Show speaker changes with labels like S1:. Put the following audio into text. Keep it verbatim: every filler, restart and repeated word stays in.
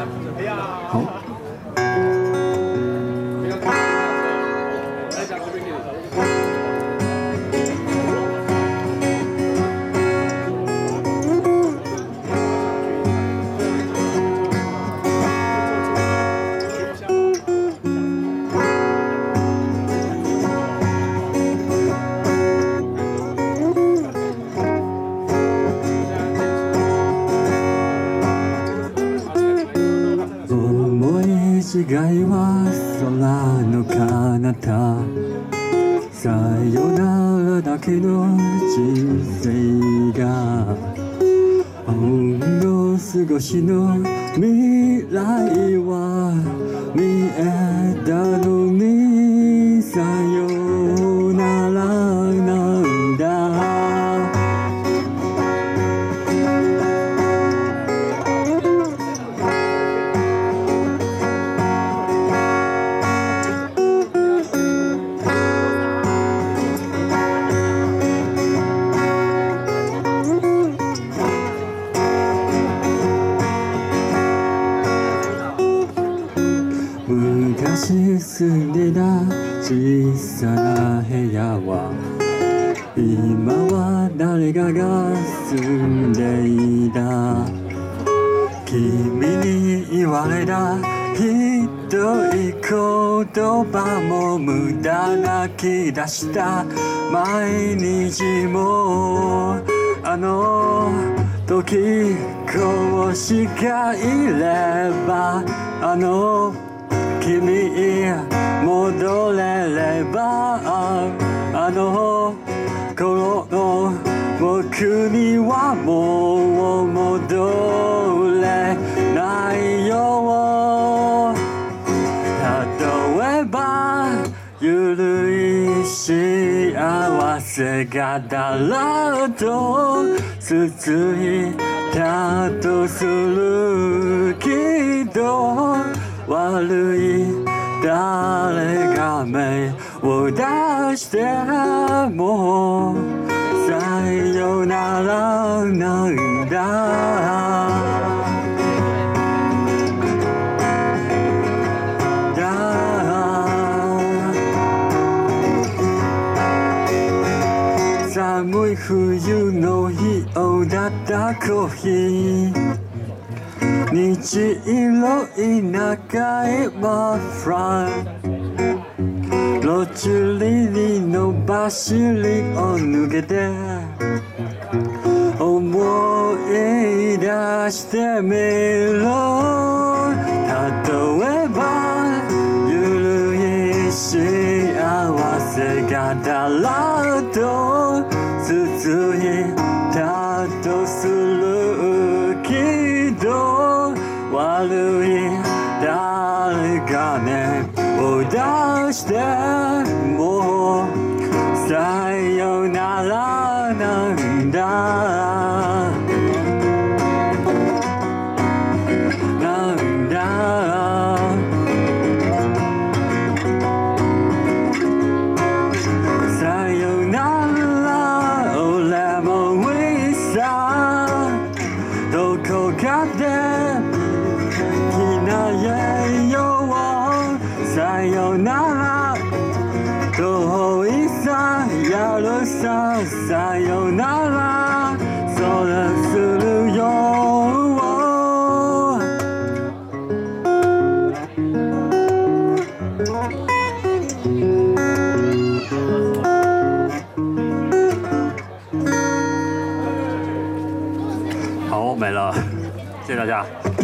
S1: 好。違いは空の彼方、さよならだけの人生が、ほんの少しの未来は見えたのに、さよならなんだ。昔住んでた小さな部屋は、今は誰かが住んでいた。君に言われたひどい言葉も無駄な気出した毎日も、あの時こうしかいれば、あの君戻れれば、あの頃の僕にはもう戻れないよ。例えばゆるい幸せがだらっと続いたとするけど、悪い誰が目を出してもさよならなんだ。寒い冬の日をだったコーヒー、虹色い長いマフラー、路中リリの走りを抜けて思い出してみろ。例えばゆるい幸せがだらっと続いたとするけど、悪い誰がねを出してもさよならなんだ。なんだ。さよなら俺もいいさ、どこかでさよなら遠いさやるさ、さよならそれするよ。好，没了，谢谢大家。